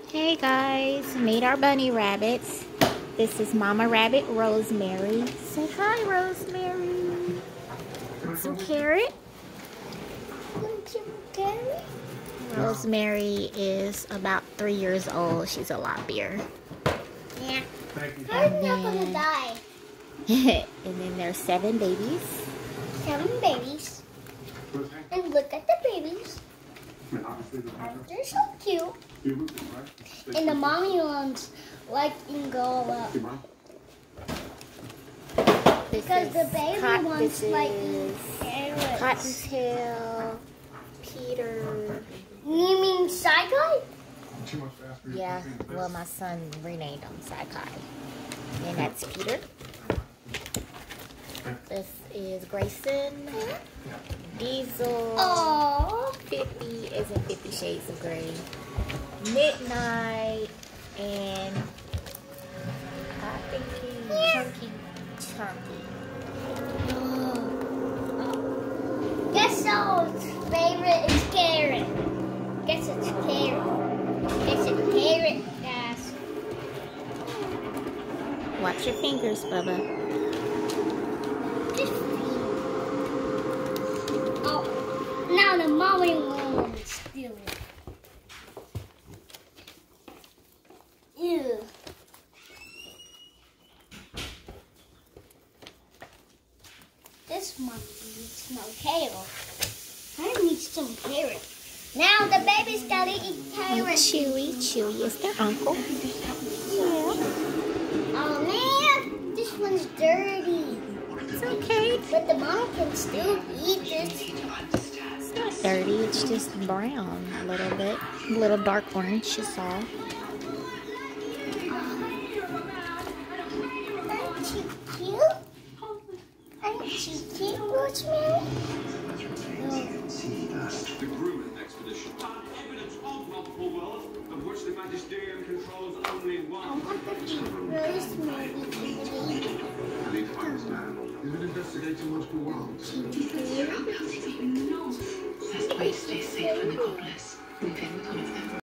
Hey guys, meet our bunny rabbits. This is Mama Rabbit, Rosemary. Say hi, Rosemary. Some carrot. Rosemary is about 3 years old. She's a lot bigger. Yeah. I'm not gonna die. And then there's 7 babies. 7 babies. And look at the babies. They're so cute. And the mommy ones like can go up. Because the baby ones like carrots. Cottontail, Peter. You mean Psycho? Yeah, well my son renamed him Psycho. And that's Peter. This is Grayson. Diesel. Aww. 50 is in 50 Shades of Grey. Midnight. And I think he's Chunky. Guess whose favorite is carrot. Guess it's carrot. Guess it's carrot, guys. Watch your fingers, Bubba. Oh, now the mommy one is still. Ew. This one needs no kale. I need some carrot. Now the baby's gotta eat carrot. Chewy is their uncle. Yeah. Oh man, this one's dirty. It's okay. But the mom can still eat this. It's not dirty, it's just brown a little bit. A little dark orange is all. Aren't you cute? Aren't you cute, Rosemary? The grooming expedition found evidence of multiple worlds, of which the Magisterium controls only I one. want to be Rosemary. I need to find this man. He's been investigating multiple worlds. Best way to stay safe from the goblins. Moving with one of them.